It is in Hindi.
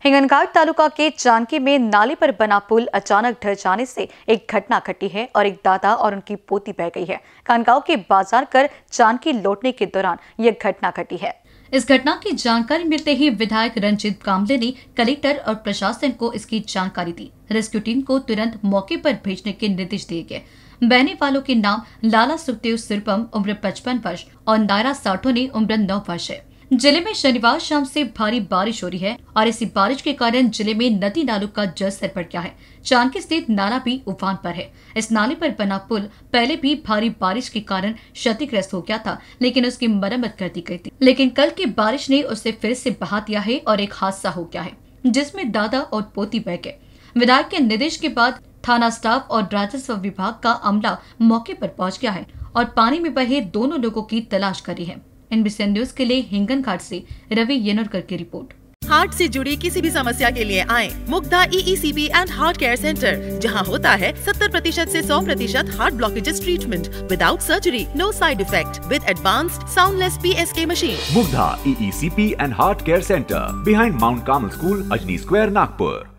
हिंगनघाट तालुका के जानकी में नाले पर बना पुल अचानक ढह जाने से एक घटना घटी है और एक दादा और उनकी पोती बह गई है। खानगांव के बाजार कर जानकी लौटने के दौरान यह घटना घटी है। इस घटना की जानकारी मिलते ही विधायक रंजीत कामले ने कलेक्टर और प्रशासन को इसकी जानकारी दी। रेस्क्यू टीम को तुरंत मौके पर भेजने के निर्देश दिए गए। बहने वालों के नाम लाला सुखदेव सिरपम उम्र 55 वर्ष और नायरा साठोनी उम्र 9 वर्ष है। जिले में शनिवार शाम से भारी बारिश हो रही है और इसी बारिश के कारण जिले में नदी नालों का जलस्तर बढ़ गया है। जानकी स्थित नाला भी उफान पर है। इस नाले पर बना पुल पहले भी भारी बारिश के कारण क्षतिग्रस्त हो गया था, लेकिन उसकी मरम्मत कर दी गई थी। लेकिन कल की बारिश ने उसे फिर से बहा दिया है और एक हादसा हो गया है जिसमें दादा और पोती बह गए। विधायक के निर्देश के बाद थाना स्टाफ और राजस्व विभाग का अमला मौके पर पहुंच गया है और पानी में बहे दोनों लोगों की तलाश करी है। NBC न्यूज के लिए हिंगनघाट से रवि येनुरकर की रिपोर्ट। हार्ट से जुड़ी किसी भी समस्या के लिए आए Mugdha EECP and heart care centre, जहां होता है 70% से 100% heart blockages treatment without surgery, no side effect, with advanced soundless PSK machine. Mugdha EECP and heart care centre, behind Mount Carmel school, Ajni square, Nagpur.